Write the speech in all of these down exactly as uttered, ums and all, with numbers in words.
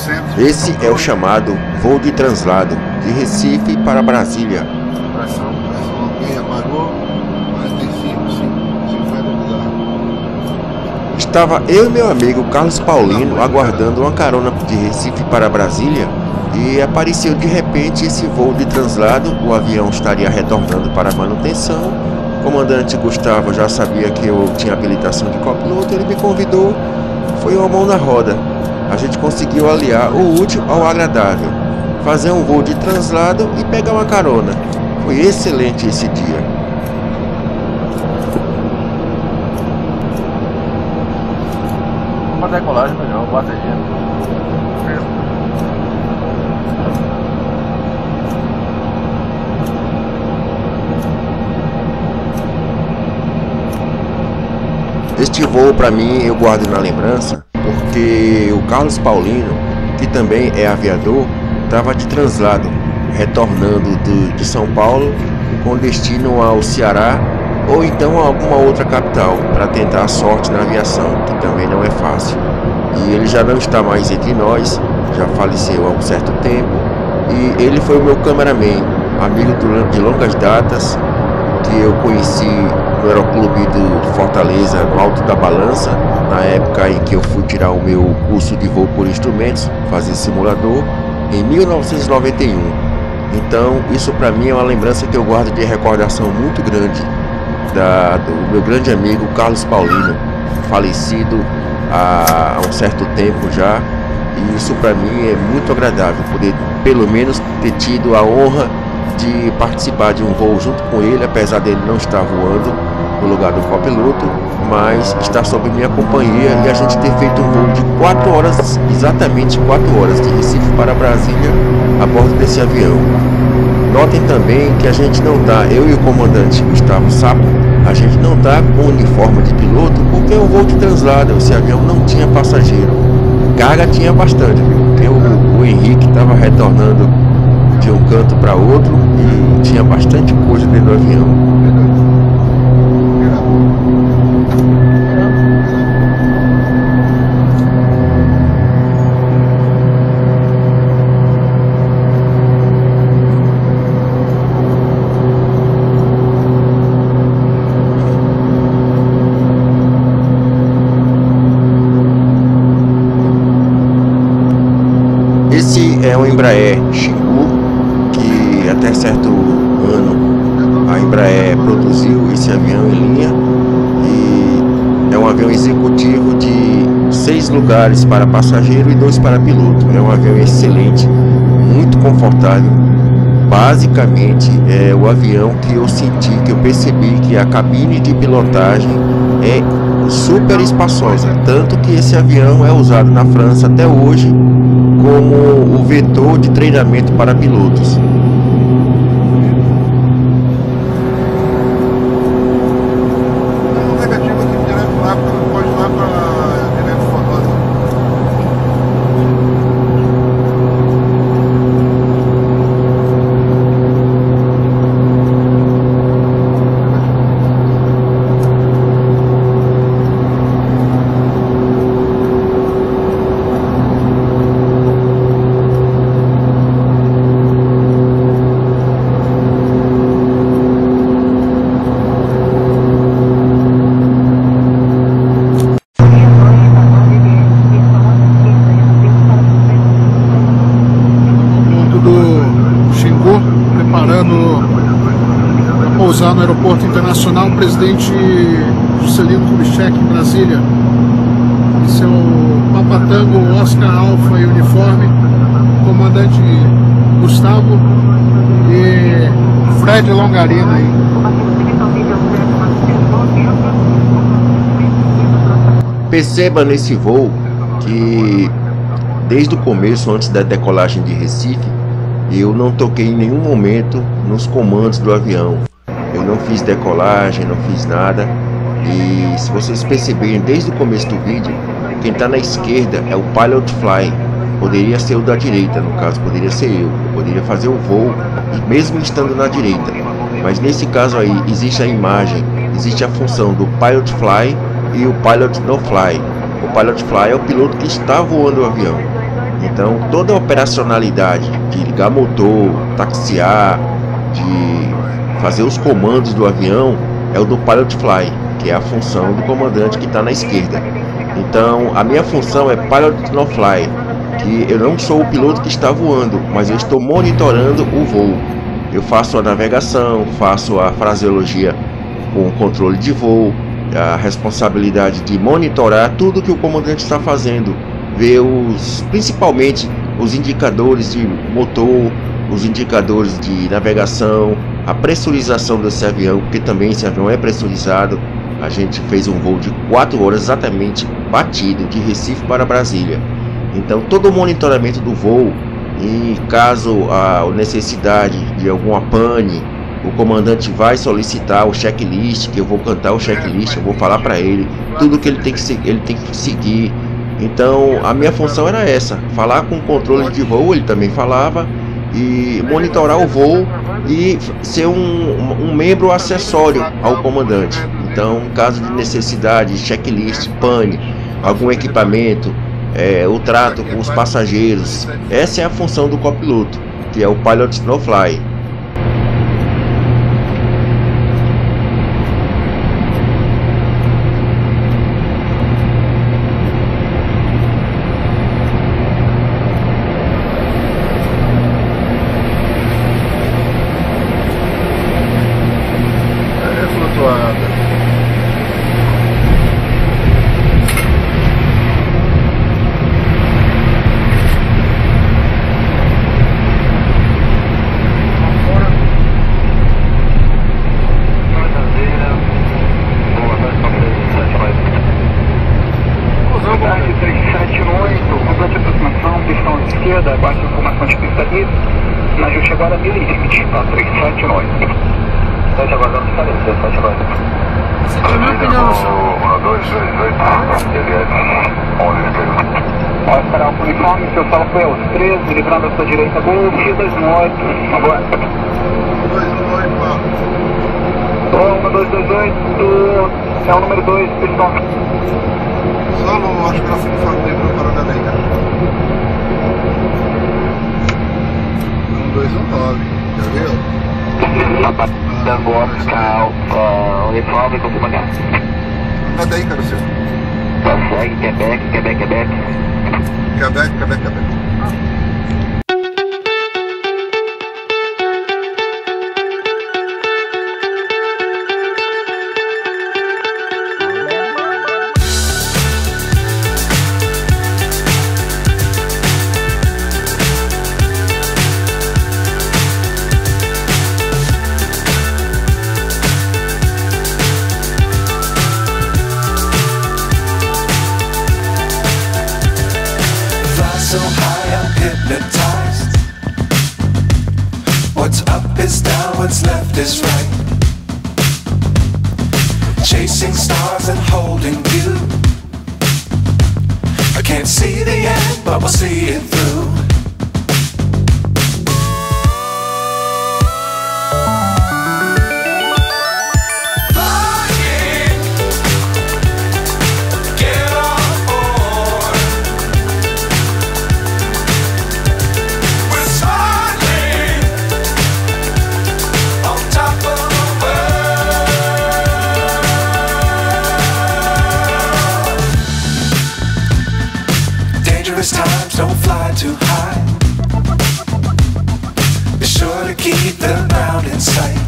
Esse é o chamado voo de translado de Recife para Brasília. Estava eu e meu amigo Carlos Paulino aguardando uma carona de Recife para Brasília e apareceu de repente esse voo de translado. O avião estaria retornando para manutenção. O comandante Gustavo já sabia que eu tinha habilitação de copiloto, ele me convidou. Foi uma mão na roda. A gente conseguiu aliar o útil ao agradável, fazer um voo de translado e pegar uma carona. Foi excelente esse dia. Uma decolagem melhor, bateria. Este voo para mim eu guardo na lembrança porque o Carlos Paulino, que também é aviador, estava de translado, retornando de, de São Paulo com destino ao Ceará ou então a alguma outra capital para tentar a sorte na aviação, que também não é fácil. E ele já não está mais entre nós, já faleceu há um certo tempo, e ele foi o meu cameraman, amigo de longas datas, que eu conheci no Aeroclube de Fortaleza, no Alto da Balança, na época em que eu fui tirar o meu curso de voo por instrumentos, fazer simulador, em mil novecentos e noventa e um. Então isso para mim é uma lembrança que eu guardo de recordação muito grande da, do meu grande amigo Carlos Paulino, falecido há, há um certo tempo já, e isso para mim é muito agradável, poder pelo menos ter tido a honra de participar de um voo junto com ele, apesar dele não estar voando no lugar do copiloto, mas estar sob minha companhia e a gente ter feito um voo de quatro horas, exatamente quatro horas, de Recife para Brasília, a bordo desse avião. Notem também que a gente não tá, eu e o comandante Gustavo Sapo, a gente não tá com uniforme de piloto porque é um voo de translado, esse avião não tinha passageiro. Carga tinha bastante, viu? Porque o, o Henrique estava retornando de um canto para outro e tinha bastante coisa dentro do avião. Esse é um Embraer Xingu, que até certo ano a Embraer produziu esse avião em linha, e é um avião executivo de seis lugares para passageiro e dois para piloto. É um avião excelente, muito confortável. Basicamente é o avião que eu senti, que eu percebi que a cabine de pilotagem é super espaçosa, tanto que esse avião é usado na França até hoje como o vetor de treinamento para pilotos. Pousar no Aeroporto Internacional Presidente Juscelino Kubitschek, em Brasília. Esse é o Papatango Oscar Alfa e Uniforme, comandante Gustavo e Fred Longarina aí. Perceba nesse voo que desde o começo, antes da decolagem de Recife, eu não toquei em nenhum momento nos comandos do avião. Eu não fiz decolagem, não fiz nada. E se vocês perceberem desde o começo do vídeo, quem está na esquerda é o Pilot Fly. Poderia ser o da direita, no caso poderia ser eu. Eu poderia fazer o voo mesmo estando na direita. Mas nesse caso aí existe a imagem, existe a função do Pilot Fly e o Pilot No Fly. O Pilot Fly é o piloto que está voando o avião. Então toda a operacionalidade de ligar motor, taxiar, de fazer os comandos do avião é o do Pilot Fly, que é a função do comandante que está na esquerda. Então a minha função é Pilot No Fly, que eu não sou o piloto que está voando, mas eu estou monitorando o voo. Eu faço a navegação, faço a fraseologia com o controle de voo, a responsabilidade de monitorar tudo que o comandante está fazendo, ver os, principalmente os indicadores de motor, os indicadores de navegação, a pressurização desse avião, porque também esse avião é pressurizado. A gente fez um voo de quatro horas exatamente batido de Recife para Brasília. Então todo o monitoramento do voo, em caso a necessidade de alguma pane, o comandante vai solicitar o checklist, que eu vou cantar o checklist, eu vou falar para ele tudo que ele tem que ele tem que seguir. Então a minha função era essa, falar com o controle de voo, ele também falava, e monitorar o voo e ser um, um membro acessório ao comandante. Então, em caso de necessidade, checklist, pane, algum equipamento, é, o trato com os passageiros, essa é a função do copiloto, que é o Pilot No Fly. Baixa informação de pista livre, navio chegou a mil e vinte, tá, três sete oito. Sete aguardando esclarecer, sete agora. um, dois, dois, oito, D V S, onze, pode esperar o uniforme, seu solo foi aos treze, livrando a sua direita, Golf, dois um oito, agora. dois um oito, um, dois dois oito, é o número dois, pistão. Solo, acho que nosso uniforme dele não parou nada aí, cara. dois um nove, já viu? Abatendo o Oscar, o uniforme, como mandar. Nada aí, cara, seu. Consegue, Quebec, Quebec, Quebec. Quebec, Quebec, Quebec. So high I'm hypnotized. What's up is down, what's left is right. Chasing stars and holding you. I can't see the end, but we'll see it through. Times don't fly too high. Be sure to keep the ground in sight.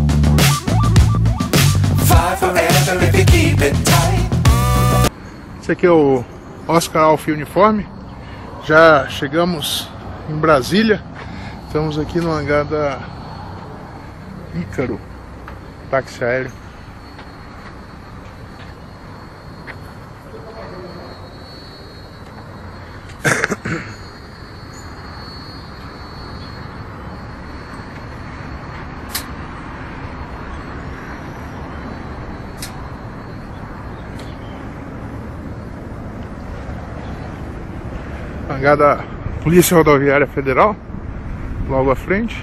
Fly forever if you keep it tight. Esse aqui é o Oscar Alfa Uniforme. Já chegamos em Brasília. Estamos aqui no hangar da Ícaro, táxi aéreo. Hangar da Polícia Rodoviária Federal, logo à frente.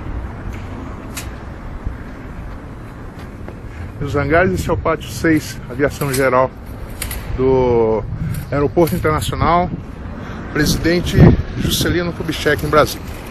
E os hangares, esse é o pátio seis, aviação geral do Aeroporto Internacional, Presidente Juscelino Kubitschek em Brasília.